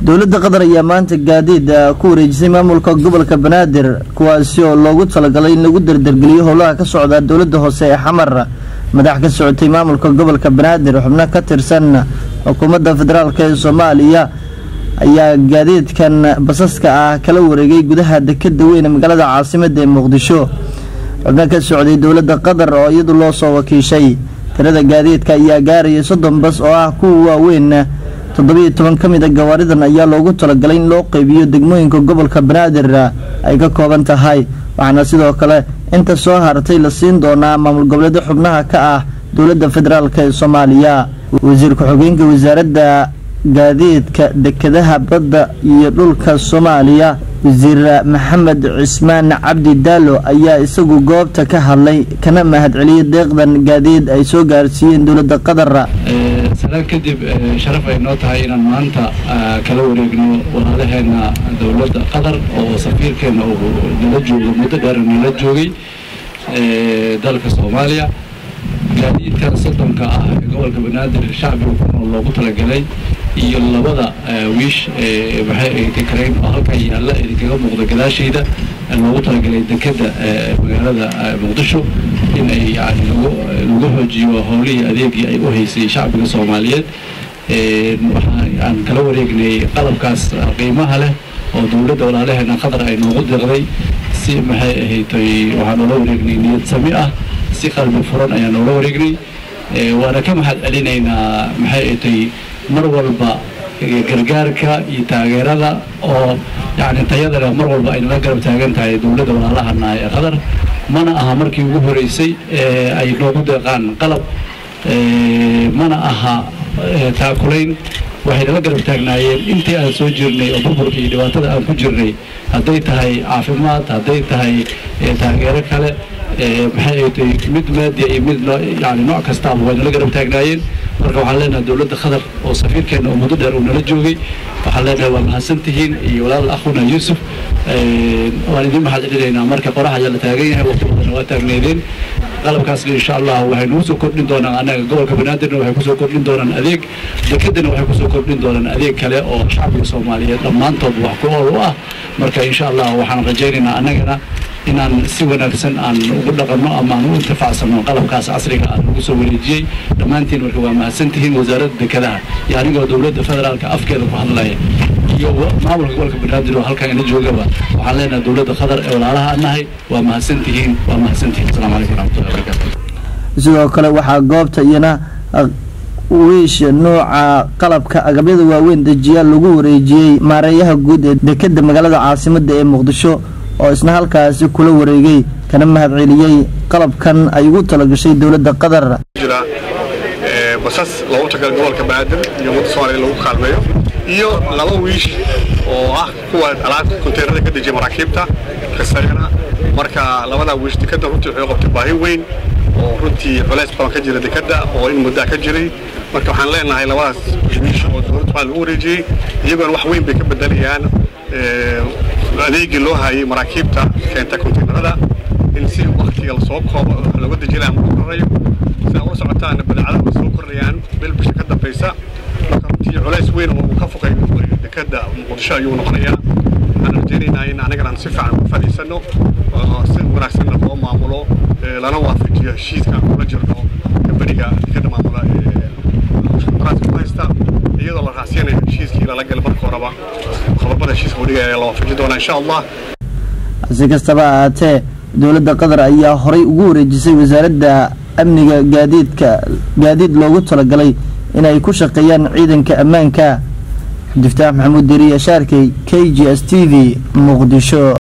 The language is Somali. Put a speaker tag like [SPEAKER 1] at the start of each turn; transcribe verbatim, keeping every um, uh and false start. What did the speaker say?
[SPEAKER 1] dowladda qatar ayaa maanta gaadiid ku wareejisay maamulka gobolka Banaadir kuwaasi oo loogu talagalay in lagu dardargeliyo howlaha ka socda dowladda hoose ee Xamar. madax ka socotay maamulka gobolka Banaadir xubno ka tirsan xukuumadda federaalka ee Soomaaliya ayaa gaadiidkan basaska ah kala wareegay gudaha dekedda weyn ee magaalada caasimadda ee Muqdisho. xubno ka socday dowladda qatar oo iyadu loo soo wakiishay tirada gaadiidka ayaa gaarayay soddon bas oo ah kuwa waaweyn. toddoba iyo toban ka mid ah gawaaridan ayaa loogu talagalay in loo qaybiyo degmooyinka gobolka Banaadir ay ka kooban tahay, waxaana sidoo kale inta soo hartay la siin doonaa maamul goboleedyo xubnaha ka ah dowladda federaalka ee Soomaaliya. wasiir ku-xigeenka wasaaradda gaadiidka dekedaha badda iyo dhulka Soomaaliya wasiir Maxamed Cismaan Cabdi Daalo ayaa isagu goobta ka hadlay kana mahad celiyay deeqdan gaadiid ay soo gaarsiiyeen dowladda qatar.
[SPEAKER 2] سلام كدب شرف أي نوت هاي إن مانتا كلو رجنو وهذا هنا دولة قطر أو سفير كان أو نلجو متدار نلجوي دولة الصومالية جديد كان صدم كأول كبنادر الشعب يكون الله بطل جلي يلا بدأ ويش بحي كريم أهلك يلا إذا كان مقدر كذا شيء ده الله بطل جلي ده كده هذا مقدشو إن يعني لو جيوا هولي أديك أي وهي شعب الصوماليات يعني كلو رجني قلب كاس قيمة له ودولة دولة له إن قدر أي نقود غري سي محي هي تي وحنا لو رجني نيت سميعة سي قلب فرن أي نلو رجني وأنا كم حد علينا إن محي تي مرور با gargaarka iyo taageerada oo yaani tayada mar walba ay la garab taagan tahay dawladda walaalaha ee qatar mana aha markii ugu horeysay ee ay loogu deeqaan qalab ee mana aha taakulayn waxay la garab taagnaayeen intii aan soo jirnay oo burburkii dhibaatada aan ku jirnay haday tahay caafimaad haday tahay taageero kale ee maxay tahay mid maadi iyo mid yaani nooc kasta way la garab taagnaayeen. marka waxaan leenahay dowladda qatar oo safiirkeena oo muddo dheer uu nala joogay waxaan leenahay waa mahadsantihiin iyo walaal akhuna Yuusuf ee waan idin mahad celinaynaa marka qorax ayaa la taagan yahay waqti badan waa taagneedeen qalabkaas insha Allah waxay noo soo kordhin doonaan anaga gobolka Banaadir waxay ku soo kordhin doonaan adeeg dekedana waxay ku soo kordhin doonaan adeeg kale oo shacabka Soomaaliyeed dhamaantood wax ku ool u ah. marka insha Allah waxaan rajaynaynaa anagana inaan si wanaagsan aan ugu dhaqanno ama aan u intifaacsano qalabkaas casriga ah ugu soo wareejiyay dhamaantiin marka waa mahadsantihiin wasaaradda dekedaha iyo aniga dowladda federaalka afkeeda ku hadlaya iyo maamulka gobolka Banaadir oo halkan ina joogaba waxaan leenahay dowladda qatar ee walaalaha anahay waa mahadsantihiin waa mahadsantihiin. assalaamu calaykum warahmatullahi wabarakaatuh.
[SPEAKER 1] sidoo kale waxaa goobta iyana wiish nooca qalabka agabyada waaweyn dejiyaal lagu wareejiyay maareeyaha guud ee dekedda magaalada caasimadda ee Muqdisho oo isna halkaasi kula wareegay kana mahad celiyay qalabkan ay ugu talagashay dowladda qatar.
[SPEAKER 3] jira ee basas loogu talagalay gobolka Banaadir iyo wadada Soomaaliya lagu kaalmeeyo iyo laba wiish oo ah kuwa alaabta konteynarada ka dejiya maraakiibta kasagana marka labada wiish dekedda runtii waxay qabtay baahi weyn oo runtii culays badan ka jira dekedda oo in muddo ka jiray. marka waxaan leenahay labadaas wiish oo dowladda lagu wareejiyay iyagoo wax weyn bay ka bedelayaan ee adeegii loo hayay maraakiibta keenta konteynarada in si waqtiga la soo koobo lagu dejilaa markarayo sida uu socotaan badacadaha soo korayaan bil bisha ka dambaysa. marka runtii culays weyn oo ka foqay dekedda Muqdisho ayuu noqonayaa. waxaan rajaynaynaa in anaga aan si fiican u fadhiisano si wanaagsan loo maamulo lana waafajiyo heshiiska kula jirno bariga dekedda maamula ee haysta iyadoo la raasinayo heshiiskii la galay markii horeba qodobada heshiiska uu dhigay la waafaji doona insha Allah.
[SPEAKER 1] si kastaba ahaatee dowladda qatar ayaa horay ugu wareejisay wasaaradda amniga gaadiidka gaadiid loogu talagalay inay ku shaqeeyaan ciidanka ammaanka. Diftaax Maxamuud Diriye Shaarkey K G S T V Muqdisho.